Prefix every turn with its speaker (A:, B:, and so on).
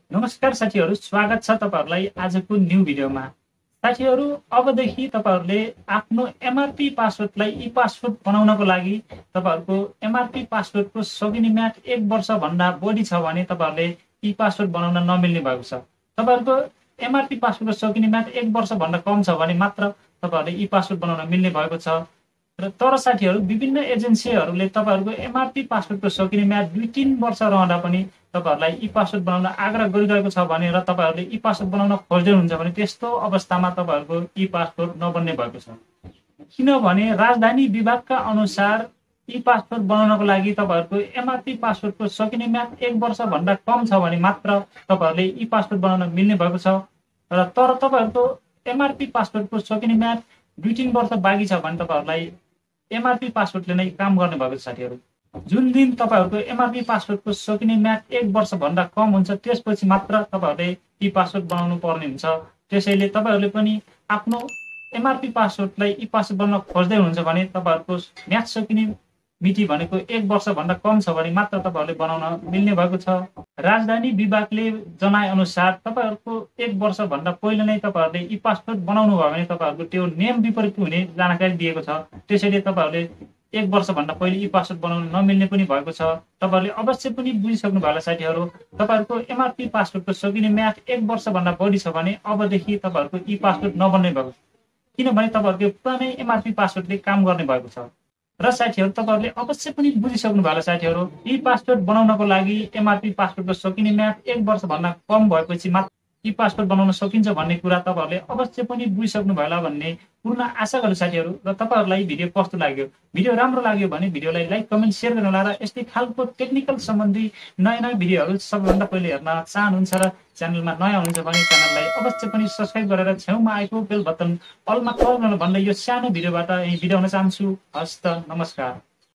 A: नमस्कार साथीहरू, स्वागत छ तपाईहरुलाई आजको न्यू भिडियोमा। साथीहरू, अबदेखि तपाईहरुले आफ्नो एमआरपी पासवर्डलाई ई पासवर्ड बनाउनको लागि तपाईहरुको एमआरपी पासवर्डको सकिने म्याद 1 वर्ष भन्दा बढी छ भने तपाईहरुले ई पासवर्ड बनाउन नमिल्ने भएको छ। तपाईहरुको एमआरपी पासवर्डको सकिने म्याद 1 वर्ष भन्दा कम छ भने मात्र तपाईहरुले ई पासवर्ड बनाउन मिल्ने भएको छ। र तर साथीहरू, विभिन्न एजेन्सीहरूले तपाईहरुको एमआरपी पासवर्डको सकिने म्याद 2-3 वर्ष रहँदा पनि तपाईहरुलाई ई पासवर्ड बनाउन आग्रह गरिरहेको छ भने र तपाईहरुले ई पासवर्ड बनाउन खोज्नुहुन्छ भने त्यस्तो अवस्थामा तपाईहरुको ई पासवर्ड नबन्ने भएको छ। किनभने राजधानी विभागका अनुसार ई पासवर्ड बनाउनको लागि तपाईहरुको एमआरपी पासवर्डको सकिने म्याद 1 वर्ष भन्दा कम छ भने मात्र तपाईहरुले ई पासवर्ड बनाउन मिल्ने भएको छ। र तर तपाईहरुको एमआरपी पासवर्डको सकिने म्याद 2-3 वर्ष बाँकी छ भने तपाईहरुलाई एमआरपी पासवर्डले नै काम गर्ने भएको छ। साथीहरू, जुन दिन तपाईहरुको एमआरपी पासवर्डको सकिने म्याद 1 वर्ष भन्दा कम हुन्छ त्यसपछि मात्र तपाईहरुले ई पासवर्ड बनाउनु पर्ने हुन्छ। त्यसैले तपाईहरुले पनि आफ्नो एमआरपी पासवर्डलाई ई पासवर्ड बनाउन खोज्दै हुनुहुन्छ भने तपाईहरुको म्याद सकिने मिति भनेको 1 वर्ष भन्दा कम छ भने मात्र तपाईहरुले बनाउन मिल्ने भएको छ। राजधानी विभागले जनाए अनुसार तपाईहरुको 1 वर्ष भन्दा पहिले नै तपाईहरुले ई पासवर्ड बनाउनु भयो भने तपाईहरुको त्यो नियम विपरीत हुने जानकारी दिएको छ। त्यसैले तपाईहरुले 1 वर्ष भन्दा पहिले ई पासवर्ड बनाउन नमिल्ने पनि भएको छ। तपाईहरुले अवश्य पनि बुझिसक्नु भयो होला साथीहरू। तपाईहरुको एमआरपी पासवर्डको सकिने म्याद 1 वर्ष भन्दा बढी छ भने अबदेखि तपाईहरुको ई पासवर्ड नबन्ने भएको छ, किनभने तपाईहरुको पुरानै एमआरपी पासवर्डले काम गर्ने भएको छ। र साथीहरू, तपाईहरुले अवश्य पनि बुझिसक्नु भयो होला साथीहरू। ई पासवर्ड बनाउनको लागि एमआरपी पासवर्डको सकिने म्याद 1 वर्ष भन्दा कम भएपछि मात्र ई पासवर्ड बनाउन सकिन्छ भन्ने कुरा तपाईहरुले अवश्य पनि बुझिसक्नु भयो होला भन्ने पूर्ण आशा गर्छु साथीहरू। र तपाईहरुलाई भिडियो कस्तो लाग्यो? भिडियो राम्रो लाग्यो भने भिडियोलाई लाइक, कमेन्ट, शेयर गर्नु होला। र यस्तै खालको टेक्निकल सम्बन्धी नयाँ भिडियोहरू सबैभन्दा पहिले हेर्न चाहनुहुन्छ र च्यानलमा नयाँ हुनुहुन्छ भने च्यानललाई अवश्य पनि सब्स्क्राइब गरेर छेउमा आएको बेल बटन अलमा क्लिक गर्नु भन्दै यो सानो भिडियोबाट यही बिदा हुन चाहन्छु। हस्त, नमस्कार।